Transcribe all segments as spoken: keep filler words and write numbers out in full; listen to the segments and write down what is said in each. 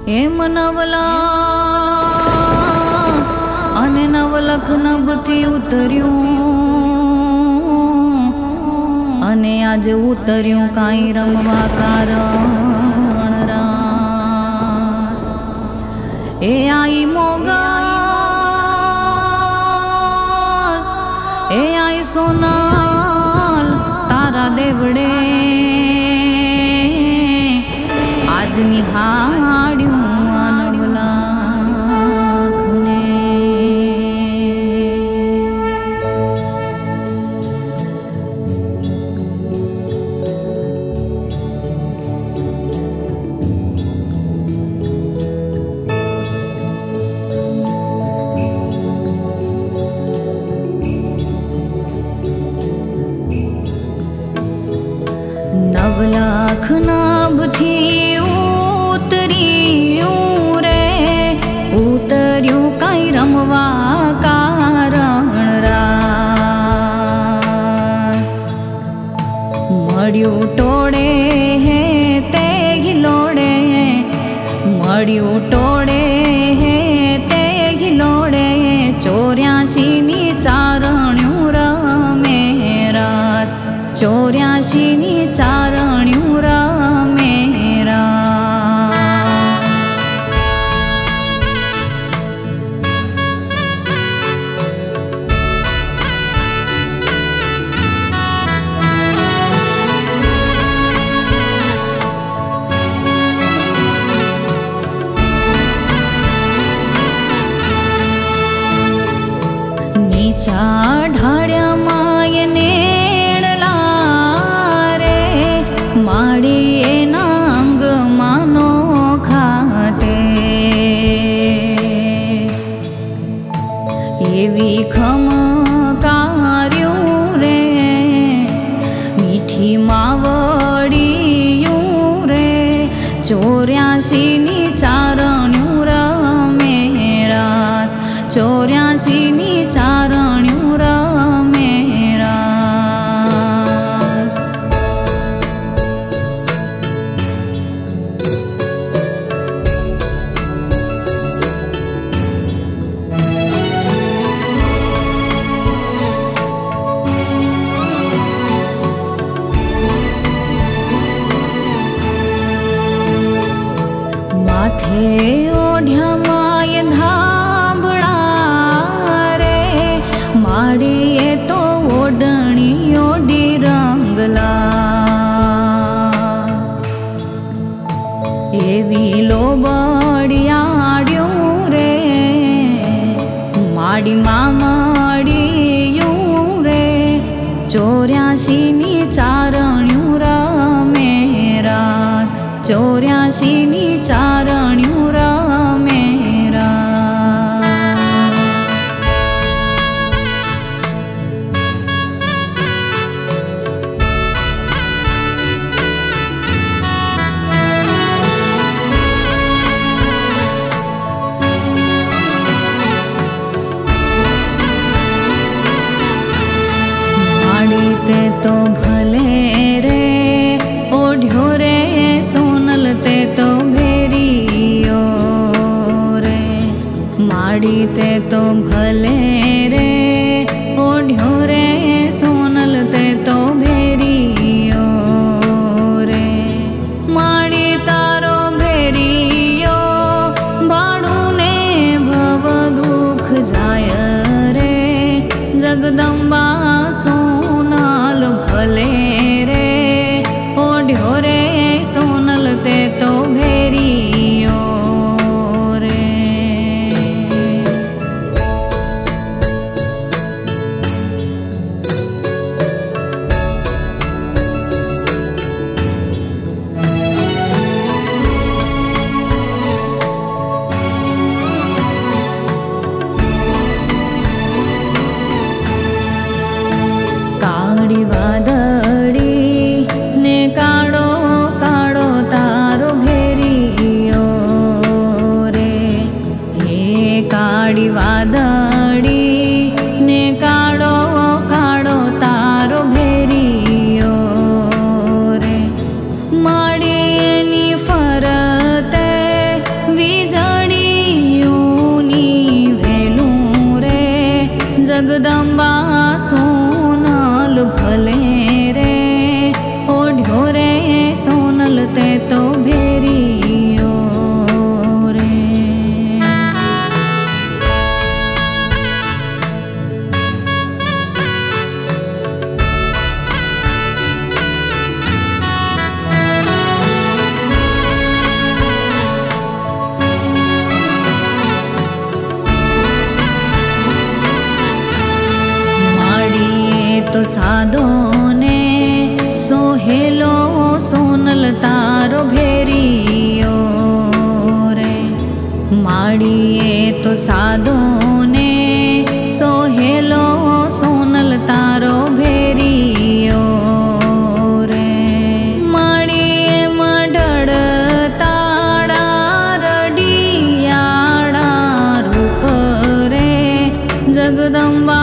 એમ નવલા અને નવલખ નભથી ઉતર્યું અને આજે ઉતર્યું કાંઈ રમવા કારણ રાસ એ આઈ મોગા એ આઈ સોનાલ તારા દેવડે આજની હાડ્યું નવલાખ નાભથી ઉતર્યું રે ઉતર્યું કાંઈ રમવા કારણ રાસ મળ્યું ટોળે હે તે ગિલોડે મળ્યું ટોળે હે તે ગિલોડે ચોર્યાશીની ચારણ્યું રમે રાસ ચોર્યાશીની ચારણ્યું રમે નીચા ઢાળ્યામાં એને માડી એના અંગમાનો ખાતે એવી ખમકાર્યું રે મીઠી માવડિયું રે ચોર્યાશીની ચારણ્યું રમે રાસ ચોર્યાશીની ચારણ્યું રમે માથે ઓઢ્યામાય ધાબળા રે માડીએ તો ઓઢણી ઓઢી રંગલા એવી લોબડિયાડ્યું રે માડીમાં મળ્યું રે ચોર્યાશીની ચારણ્યું રમે રાસ ચોર્યાશીની ચારણ્યું રમે માડી તે તો ભલે રે ઓઢ્યો રે સોનલ તે તો ભેરિયો રે માડી તે તો ભલે રે ઓઢ્યો રે સોનલ તે તો ભેરિયો રે માડી તારો ભેરિયો ભાડું ને ભવ દુઃખ જાય રે જગદંબા સોનલ ભલે રે ઓઢ્યો રે સોનલ તે તો ભેરિયો રે जगदम्बा सोनल भले रे ओढ़ो रे सोनल ते तो भेरियो रे। तो साधो ने सोहेलो सोनल तारो भेरियो रे। माड़िए तो साधो ने सोहेलो सोनल तारो भेरियो रे। माड़िए मडड़ ताड़ा रडियाड़ा रूप रे जगदम्बा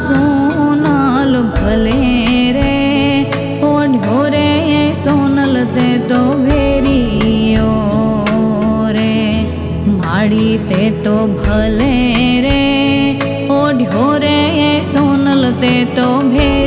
भले रे ओढ़ो रे सोनल ते तो भेरियो रे। माड़ी ते तो भले रे ओढ़ो रे सोनल ते तो भेरियो।